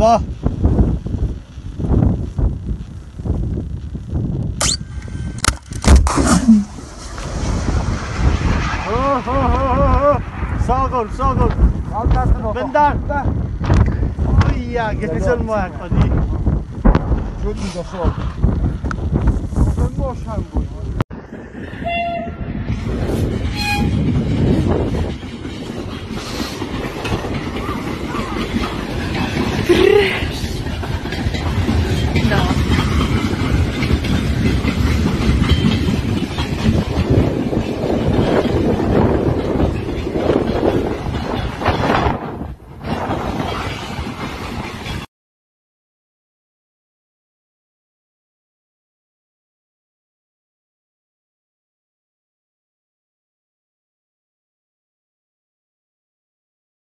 بابا ساقل بندر ja, che ti sono morto di شد میگه شد موش هم بود